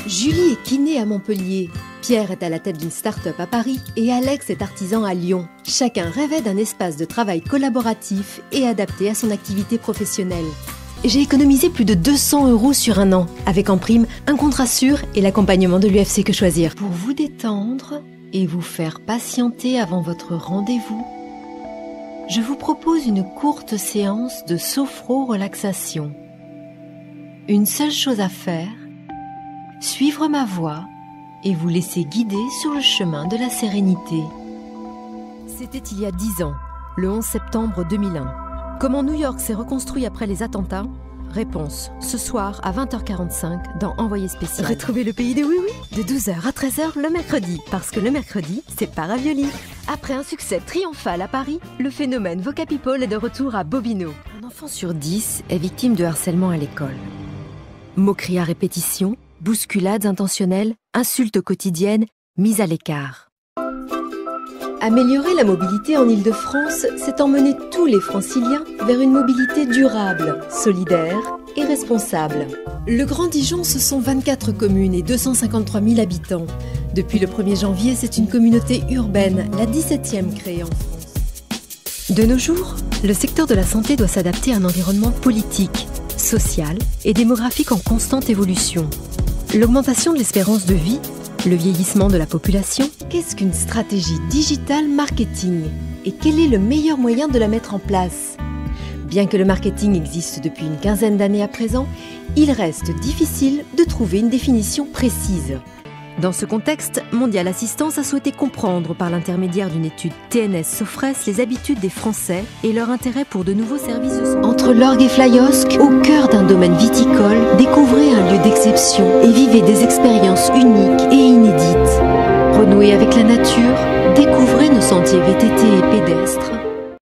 Julie est kiné à Montpellier, Pierre est à la tête d'une start-up à Paris et Alex est artisan à Lyon. Chacun rêvait d'un espace de travail collaboratif et adapté à son activité professionnelle. J'ai économisé plus de 200 € sur un an, avec en prime un contrat sûr et l'accompagnement de l'UFC Que Choisir. Pour vous détendre et vous faire patienter avant votre rendez-vous, je vous propose une courte séance de sophro-relaxation. Une seule chose à faire, suivre ma voix et vous laisser guider sur le chemin de la sérénité. C'était il y a 10 ans, le 11 septembre 2001. Comment New York s'est reconstruit après les attentats? Réponse ce soir à 20h45 dans Envoyé spécial. Retrouvez le pays des oui-oui de 12h à 13h le mercredi, parce que le mercredi, c'est Paravioli. Après un succès triomphal à Paris, le phénomène Vocapipole est de retour à Bobino. Un enfant sur 10 est victime de harcèlement à l'école. Moqueries à répétition, bousculades intentionnelles, insultes quotidiennes, mises à l'écart. Améliorer la mobilité en Île-de-France, c'est emmener tous les franciliens vers une mobilité durable, solidaire et responsable. Le Grand Dijon, ce sont 24 communes et 253 000 habitants. Depuis le 1er janvier, c'est une communauté urbaine, la 17e créée en France. De nos jours, le secteur de la santé doit s'adapter à un environnement politique, social et démographique en constante évolution. L'augmentation de l'espérance de vie, le vieillissement de la population, qu'est-ce qu'une stratégie digital marketing? Et quel est le meilleur moyen de la mettre en place? Bien que le marketing existe depuis une quinzaine d'années à présent, il reste difficile de trouver une définition précise. Dans ce contexte, Mondial Assistance a souhaité comprendre par l'intermédiaire d'une étude TNS-Sofres les habitudes des Français et leur intérêt pour de nouveaux services de santé. Entre l'orgue et Flyosque, au cœur d'un domaine viticole, découvrez un lieu d'exception et vivez des expériences uniques et inédites. Renouez avec la nature, découvrez nos sentiers VTT et pédestres.